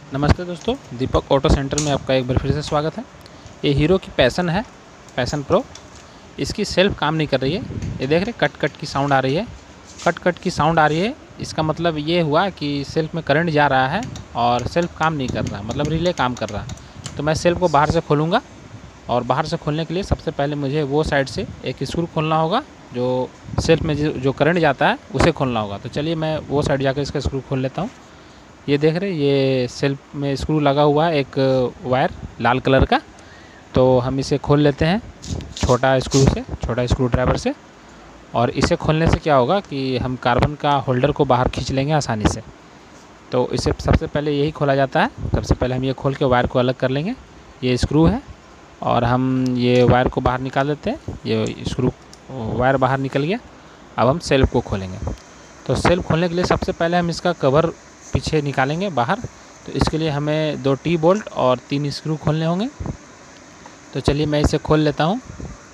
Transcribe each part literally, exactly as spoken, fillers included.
नमस्ते दोस्तों, दीपक auto centre में आपका एक बार फिर से स्वागत है। ये हीरो की पैशन है, पैशन प्रो। इसकी सेल्फ काम नहीं कर रही है। ये देख रहे कट कट की साउंड आ रही है, कट कट की साउंड आ रही है। इसका मतलब ये हुआ कि सेल्फ में करंट जा रहा है और सेल्फ काम नहीं कर रहा, मतलब रिले काम कर रहा। तो मैं सेल्फ को बाहर से खोलूँगा और बाहर से खोलने के लिए सबसे पहले मुझे वो साइड से एक स्क्रू खोलना होगा, जो सेल्फ में जो जो करंट जाता है उसे खोलना होगा। तो चलिए मैं वो साइड जाकर इसका स्क्रू खोल लेता हूँ। ये देख रहे ये सेल्फ में स्क्रू लगा हुआ है एक वायर लाल कलर का। तो हम इसे खोल लेते हैं छोटा स्क्रू से, छोटा स्क्रू ड्राइवर से। और इसे खोलने से क्या होगा कि हम कार्बन का होल्डर को बाहर खींच लेंगे आसानी से। तो इसे सबसे पहले यही खोला जाता है। सबसे पहले हम ये खोल के वायर को अलग कर लेंगे। ये स्क्रू है और हम ये वायर को बाहर निकाल देते हैं। ये स्क्रू वायर बाहर निकल गया। अब हम सेल्फ को खोलेंगे। तो सेल्फ खोलने के लिए सबसे पहले हम इसका कवर पीछे निकालेंगे बाहर। तो इसके लिए हमें दो टी बोल्ट और तीन स्क्रू खोलने होंगे। तो चलिए मैं इसे खोल लेता हूँ।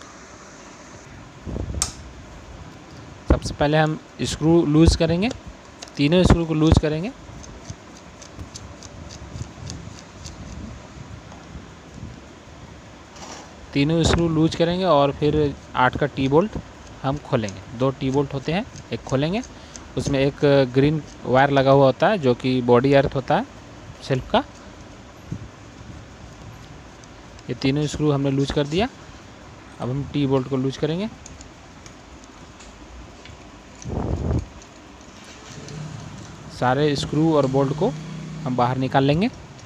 सबसे पहले हम स्क्रू लूज़ करेंगे, तीनों स्क्रू को लूज़ करेंगे। तीनों स्क्रू लूज करेंगे और फिर आठ का टी बोल्ट हम खोलेंगे। दो टी बोल्ट होते हैं, एक खोलेंगे। उसमें एक ग्रीन वायर लगा हुआ होता है जो कि बॉडी अर्थ होता है सेल्फ का। ये तीनों स्क्रू हमने लूज कर दिया। अब हम टी बोल्ट को लूज करेंगे। सारे स्क्रू और बोल्ट को हम बाहर निकाल लेंगे।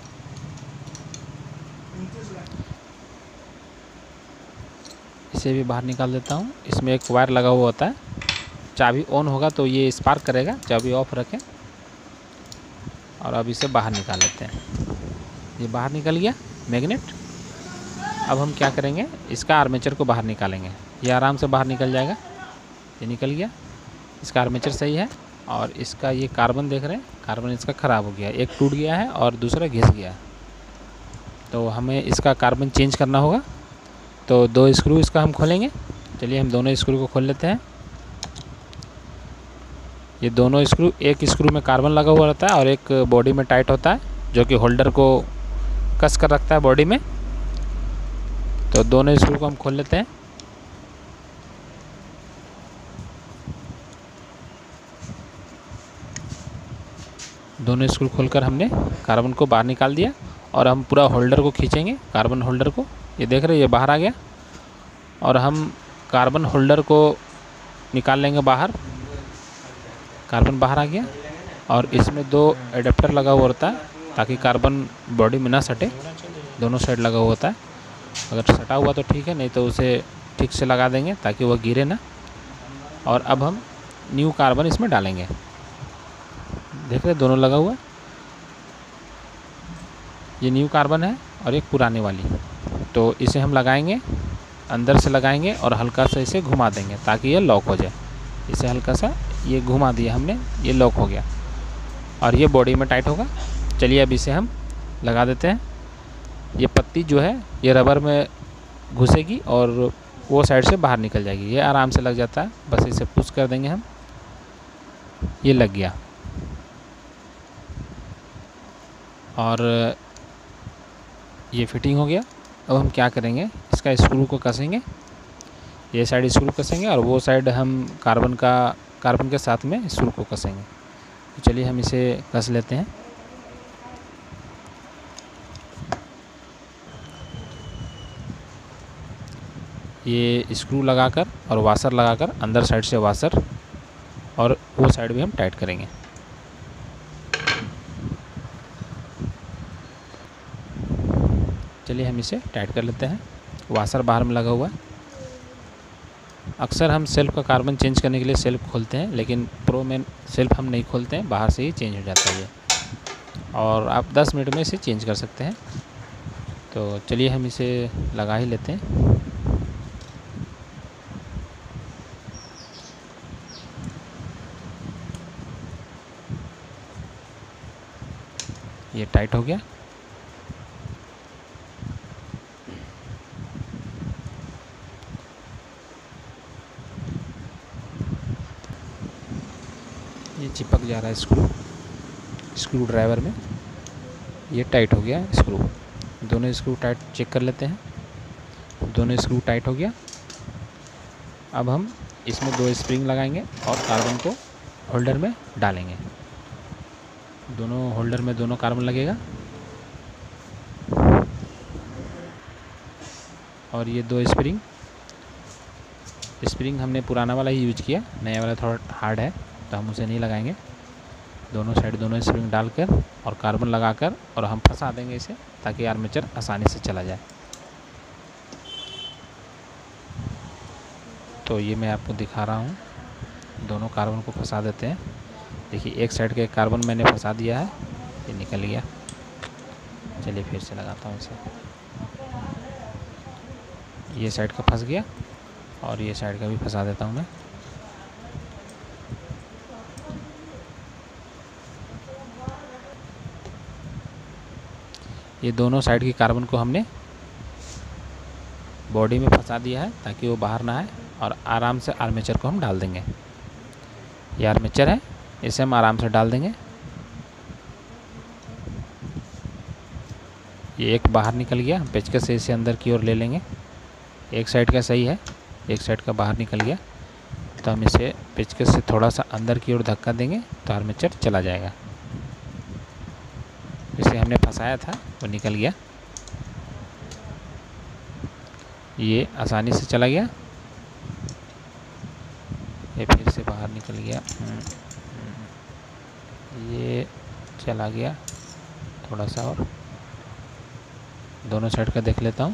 इसे भी बाहर निकाल देता हूँ। इसमें एक वायर लगा हुआ होता है, चाबी ऑन होगा तो ये स्पार्क करेगा। चाबी ऑफ रखें और अब इसे बाहर निकाल लेते हैं। ये बाहर निकल गया मैग्नेट। अब हम क्या करेंगे, इसका आर्मेचर को बाहर निकालेंगे। ये आराम से बाहर निकल जाएगा। ये निकल गया। इसका आर्मेचर सही है और इसका ये कार्बन देख रहे हैं, कार्बन इसका ख़राब हो गया। एक टूट गया है और दूसरा घिस गया है। तो हमें इसका कार्बन चेंज करना होगा। तो दो स्क्रू इसका हम खोलेंगे। चलिए हम दोनों स्क्रू को खोल लेते हैं। ये दोनों स्क्रू, एक स्क्रू में कार्बन लगा हुआ रहता है और एक बॉडी में टाइट होता है जो कि होल्डर को कस कर रखता है बॉडी में। तो दोनों स्क्रू को हम खोल लेते हैं। दोनों स्क्रू खोलकर हमने कार्बन को बाहर निकाल दिया और हम पूरा होल्डर को खींचेंगे, कार्बन होल्डर को। ये देख रहे हैं, ये बाहर आ गया और हम कार्बन होल्डर को निकाल लेंगे बाहर। कार्बन बाहर आ गया और इसमें दो एडेप्टर लगा हुआ होता है ताकि कार्बन बॉडी में ना सटे। दोनों साइड लगा हुआ होता है। अगर सटा हुआ तो ठीक है, नहीं तो उसे ठीक से लगा देंगे ताकि वह गिरे ना। और अब हम न्यू कार्बन इसमें डालेंगे। देख रहे दोनों लगा हुआ है। ये न्यू कार्बन है और एक पुरानी वाली। तो इसे हम लगाएंगे, अंदर से लगाएंगे और हल्का सा इसे घुमा देंगे ताकि ये लॉक हो जाए। इसे हल्का सा ये घुमा दिया हमने, ये लॉक हो गया और ये बॉडी में टाइट होगा। चलिए अब इसे हम लगा देते हैं। ये पत्ती जो है ये रबर में घुसेगी और वो साइड से बाहर निकल जाएगी। ये आराम से लग जाता है, बस इसे पुश कर देंगे हम। ये लग गया और ये फिटिंग हो गया। अब हम क्या करेंगे, इसका स्क्रू को कसेंगे। ये साइड स्क्रू कसेंगे और वो साइड हम कार्बन का कार्बन के साथ में स्क्रू को कसेंगे। तो चलिए हम इसे कस लेते हैं। ये स्क्रू लगाकर और वाशर लगाकर, अंदर साइड से वाशर और वो साइड भी हम टाइट करेंगे। चलिए हम इसे टाइट कर लेते हैं। वाशर बाहर में लगा हुआ है। अक्सर हम सेल्फ का कार्बन चेंज करने के लिए सेल्फ खोलते हैं, लेकिन प्रो में सेल्फ हम नहीं खोलते हैं, बाहर से ही चेंज हो जाता है ये। और आप दस मिनट में इसे चेंज कर सकते हैं। तो चलिए हम इसे लगा ही लेते हैं। ये टाइट हो गया। ये चिपक जा रहा है स्क्रू स्क्रू ड्राइवर में। ये टाइट हो गया स्क्रू। दोनों स्क्रू टाइट चेक कर लेते हैं। दोनों स्क्रू टाइट हो गया। अब हम इसमें दो स्प्रिंग लगाएंगे और कार्बन को होल्डर में डालेंगे। दोनों होल्डर में दोनों कार्बन लगेगा और ये दो स्प्रिंग स्प्रिंग हमने पुराना वाला ही यूज किया, नया वाला थोड़ा हार्ड है तो हम उसे नहीं लगाएंगे। दोनों साइड दोनों स्प्रिंग डालकर और कार्बन लगाकर और हम फंसा देंगे इसे, ताकि आर्मेचर आसानी से चला जाए। तो ये मैं आपको दिखा रहा हूँ, दोनों कार्बन को फंसा देते हैं। देखिए एक साइड का कार्बन मैंने फंसा दिया है, ये निकल गया। चलिए फिर से लगाता हूँ इसे। ये साइड का फंस गया और ये साइड का भी फंसा देता हूँ मैं। ये दोनों साइड की कार्बन को हमने बॉडी में फंसा दिया है ताकि वो बाहर ना आए, और आराम से आर्मेचर को हम डाल देंगे। ये आर्मेचर है, इसे हम आराम से डाल देंगे। ये एक बाहर निकल गया, पेचकस से इसे अंदर की ओर ले लेंगे। एक साइड का सही है, एक साइड का बाहर निकल गया, तो हम इसे पेचकस से थोड़ा सा अंदर की ओर धक्का देंगे तो आर्मेचर चला जाएगा। इसे हमने फंसाया था वो निकल गया, ये आसानी से चला गया। ये फिर से बाहर निकल गया, ये चला गया। थोड़ा सा और दोनों साइड का देख लेता हूँ।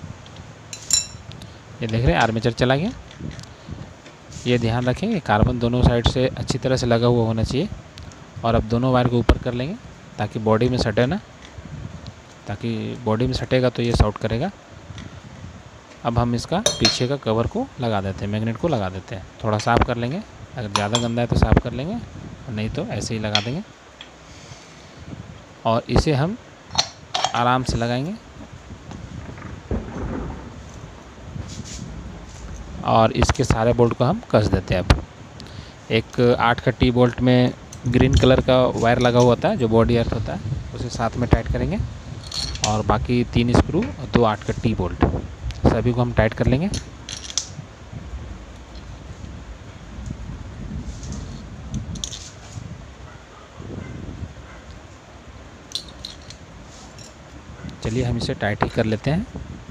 ये देख रहे हैं आर्मेचर चला गया। ये ध्यान रखें कार्बन दोनों साइड से अच्छी तरह से लगा हुआ होना चाहिए। और अब दोनों वायर को ऊपर कर लेंगे ताकि बॉडी में सटे ना, ताकि बॉडी में सटेगा तो ये शॉर्ट करेगा। अब हम इसका पीछे का कवर को लगा देते हैं, मैग्नेट को लगा देते हैं। थोड़ा साफ़ कर लेंगे, अगर ज़्यादा गंदा है तो साफ़ कर लेंगे, नहीं तो ऐसे ही लगा देंगे। और इसे हम आराम से लगाएंगे और इसके सारे बोल्ट को हम कस देते हैं। अब एक आठ का टी बोल्ट में ग्रीन कलर का वायर लगा हुआ होता है जो बॉडी अर्थ होता है, उसे साथ में टाइट करेंगे। और बाकी तीन स्क्रू और दो आठ का टी बोल्ट सभी को हम टाइट कर लेंगे। चलिए हम इसे टाइट ही कर लेते हैं।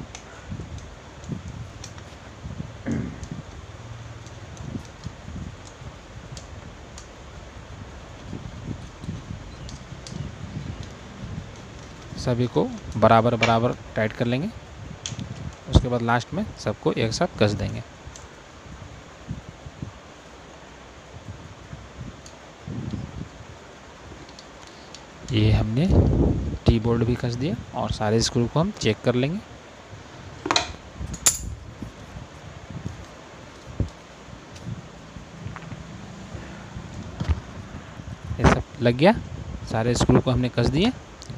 सभी को बराबर बराबर टाइट कर लेंगे। उसके बाद लास्ट में सबको एक साथ कस देंगे। ये हमने टी बोल्ट भी कस दिया और सारे स्क्रू को हम चेक कर लेंगे। ये सब लग गया, सारे स्क्रू को हमने कस दिए।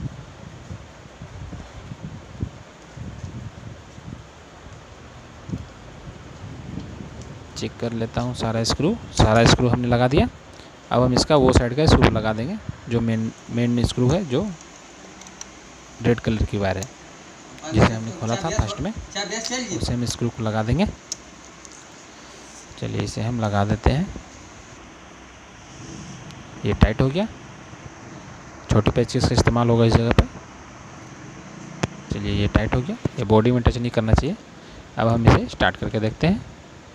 चेक कर लेता हूँ, सारा स्क्रू सारा स्क्रू हमने लगा दिया। अब हम इसका वो साइड का स्क्रू लगा देंगे जो मेन मेन स्क्रू है, जो रेड कलर की वायर है जिसे हमने खोला था फर्स्ट में, उसे हम स्क्रू को लगा देंगे। चलिए इसे हम लगा देते हैं। ये टाइट हो गया, छोटी पेचकस का इस्तेमाल होगा इस जगह पर। चलिए ये टाइट हो गया, ये बॉडी में टच नहीं करना चाहिए। अब हम इसे स्टार्ट करके देखते हैं।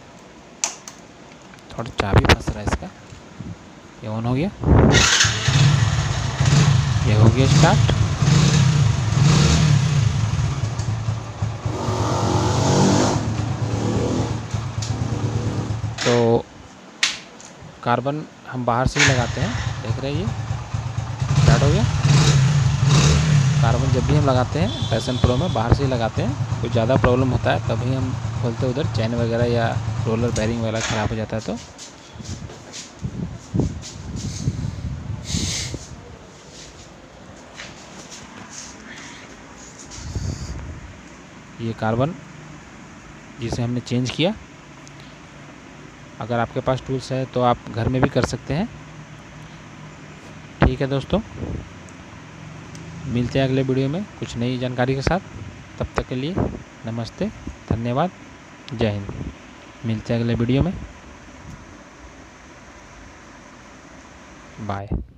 थोड़ा चाबी फंस रहा है इसका। ये ऑन हो गया, ये हो गया स्टार्ट। तो कार्बन हम बाहर से ही लगाते हैं, देख रहे हैं ये स्टार्ट हो गया। कार्बन जब भी हम लगाते हैं पैशन प्रो में बाहर से ही लगाते हैं। कुछ ज़्यादा प्रॉब्लम होता है तभी हम खोलते, उधर चैन वगैरह या रोलर बेरिंग वगैरह ख़राब हो जाता है। तो ये कार्बन जिसे हमने चेंज किया, अगर आपके पास टूल्स है तो आप घर में भी कर सकते हैं। ठीक है दोस्तों। मिलते हैं अगले वीडियो में कुछ नई जानकारी के साथ। तब तक के लिए नमस्ते, धन्यवाद, जय हिंद। मिलते हैं अगले वीडियो में, बाय।